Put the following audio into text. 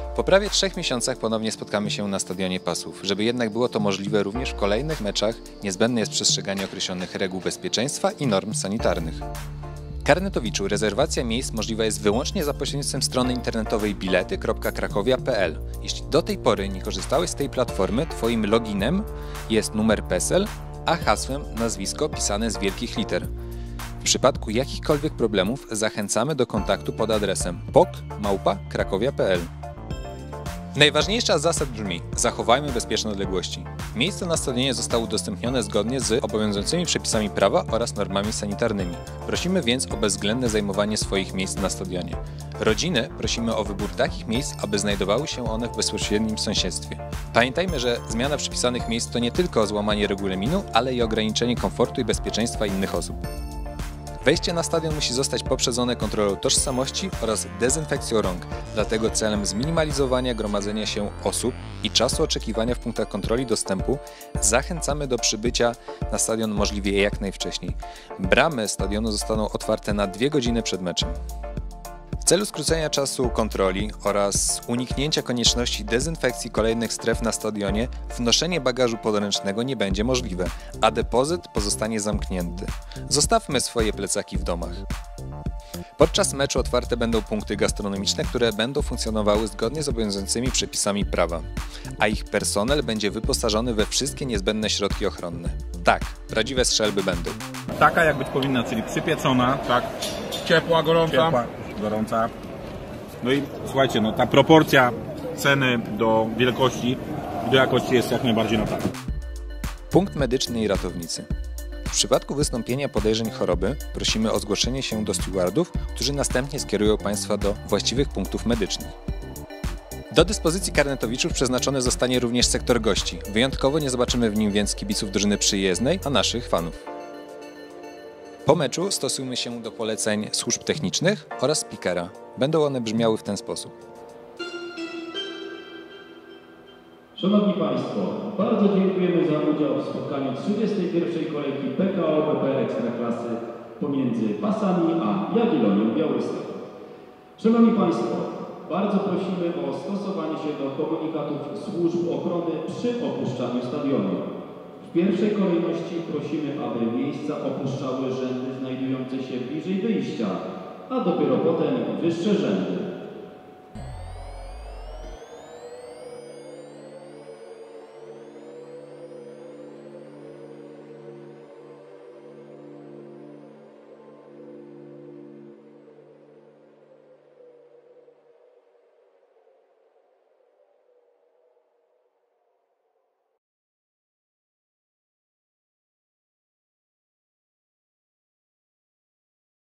Po prawie 3 miesiącach ponownie spotkamy się na Stadionie Pasów. Żeby jednak było to możliwe również w kolejnych meczach, niezbędne jest przestrzeganie określonych reguł bezpieczeństwa i norm sanitarnych. Karnetowiczu, rezerwacja miejsc możliwa jest wyłącznie za pośrednictwem strony internetowej bilety.krakowia.pl. Jeśli do tej pory nie korzystałeś z tej platformy, Twoim loginem jest numer PESEL, a hasłem nazwisko pisane z wielkich liter. W przypadku jakichkolwiek problemów zachęcamy do kontaktu pod adresem pok@krakowia.pl. Najważniejsza z zasad brzmi: zachowajmy bezpieczne odległości. Miejsce na stadionie zostało udostępnione zgodnie z obowiązującymi przepisami prawa oraz normami sanitarnymi. Prosimy więc o bezwzględne zajmowanie swoich miejsc na stadionie. Rodziny prosimy o wybór takich miejsc, aby znajdowały się one w bezpośrednim sąsiedztwie. Pamiętajmy, że zmiana przypisanych miejsc to nie tylko złamanie regulaminu, ale i ograniczenie komfortu i bezpieczeństwa innych osób. Wejście na stadion musi zostać poprzedzone kontrolą tożsamości oraz dezynfekcją rąk, dlatego celem zminimalizowania gromadzenia się osób i czasu oczekiwania w punktach kontroli dostępu zachęcamy do przybycia na stadion możliwie jak najwcześniej. Bramy stadionu zostaną otwarte na 2 godziny przed meczem. W celu skrócenia czasu kontroli oraz uniknięcia konieczności dezynfekcji kolejnych stref na stadionie, wnoszenie bagażu podręcznego nie będzie możliwe, a depozyt pozostanie zamknięty. Zostawmy swoje plecaki w domach. Podczas meczu otwarte będą punkty gastronomiczne, które będą funkcjonowały zgodnie z obowiązującymi przepisami prawa, a ich personel będzie wyposażony we wszystkie niezbędne środki ochronne. Tak, prawdziwe strzelby będą. Taka jak być powinna, czyli przypieczona, tak, Ciepła, gorąca. gorąca. No i słuchajcie, no ta proporcja ceny do wielkości i do jakości jest jak najbardziej na tak. Punkt medyczny i ratownicy. W przypadku wystąpienia podejrzeń choroby prosimy o zgłoszenie się do stewardów, którzy następnie skierują Państwa do właściwych punktów medycznych. Do dyspozycji karnetowiczów przeznaczony zostanie również sektor gości. Wyjątkowo nie zobaczymy w nim więc kibiców drużyny przyjezdnej, a naszych fanów. Po meczu stosujmy się do poleceń służb technicznych oraz speakera. Będą one brzmiały w ten sposób. Szanowni Państwo, bardzo dziękujemy za udział w spotkaniu 31. kolejki PKO BP Ekstraklasy pomiędzy Pasami a Jagiellonią Białystok. Szanowni Państwo, bardzo prosimy o stosowanie się do komunikatów służb ochrony przy opuszczaniu stadionu. W pierwszej kolejności prosimy, aby miejsca opuszczały rzędy znajdujące się bliżej wyjścia, a dopiero potem wyższe rzędy.